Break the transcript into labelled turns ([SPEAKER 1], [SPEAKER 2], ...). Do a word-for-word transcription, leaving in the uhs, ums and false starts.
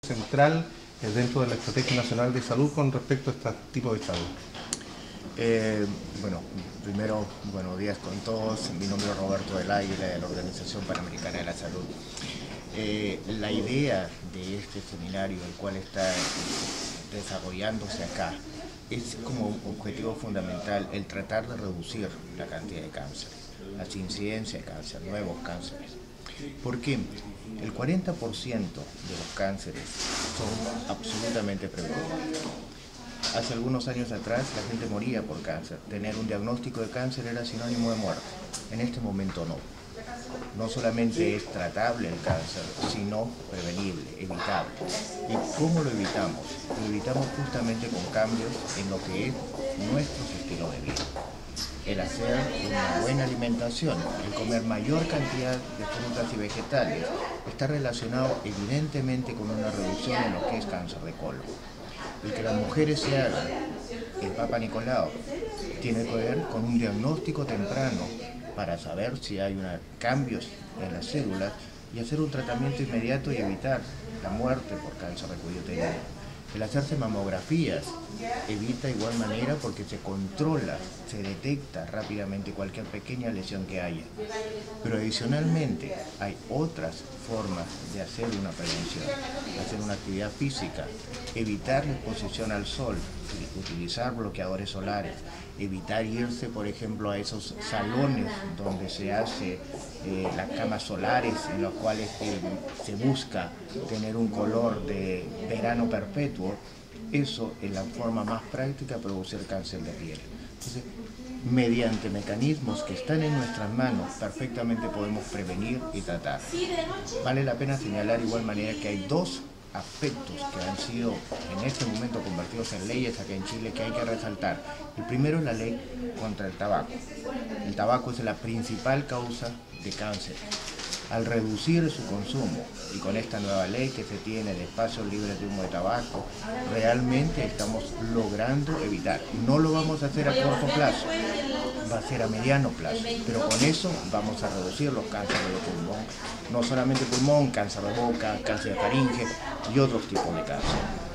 [SPEAKER 1] central dentro de la Estrategia Nacional de Salud con respecto a este tipo de salud?
[SPEAKER 2] Eh, bueno, primero, buenos días con todos. Mi nombre es Roberto del Águila, de la Organización Panamericana de la Salud. Eh, la idea de este seminario, el cual está desarrollándose acá, es como objetivo fundamental el tratar de reducir la cantidad de cáncer, las incidencias de cáncer, nuevos cánceres. ¿Por qué? El cuarenta por ciento de los cánceres son absolutamente prevenibles. Hace algunos años atrás la gente moría por cáncer. Tener un diagnóstico de cáncer era sinónimo de muerte. En este momento no. No solamente es tratable el cáncer, sino prevenible, evitable. ¿Y cómo lo evitamos? Lo evitamos justamente con cambios en lo que es nuestro estilo de vida. El hacer una buena alimentación, el comer mayor cantidad de frutas y vegetales, está relacionado evidentemente con una reducción en lo que es cáncer de colon. El que las mujeres se hagan el Papa Nicolau tiene que ver con un diagnóstico temprano para saber si hay una, cambios en las células y hacer un tratamiento inmediato y evitar la muerte por cáncer de cuello uterino. El hacerse mamografías evita de igual manera porque se controla, se detecta rápidamente cualquier pequeña lesión que haya. Pero adicionalmente hay otras formas de hacer una prevención, hacer una actividad física, evitar la exposición al sol, utilizar bloqueadores solares, evitar irse, por ejemplo, a esos salones donde se hace eh, las camas solares, en los cuales eh, se busca tener un color de verano perpetuo. Eso es la forma más práctica de producir cáncer de piel. Entonces, mediante mecanismos que están en nuestras manos, perfectamente podemos prevenir y tratar. Vale la pena señalar de igual manera que hay dos aspectos que han sido en este momento convertidos en leyes acá en Chile que hay que resaltar. El primero es la ley contra el tabaco. El tabaco es la principal causa de cáncer. Al reducir su consumo y con esta nueva ley que se tiene de espacios libres de humo de tabaco, realmente estamos logrando evitar. No lo vamos a hacer a corto plazo, va a ser a mediano plazo, pero con eso vamos a reducir los cánceres de pulmón, no solamente pulmón, cáncer de boca, cáncer de faringe y otros tipos de cáncer.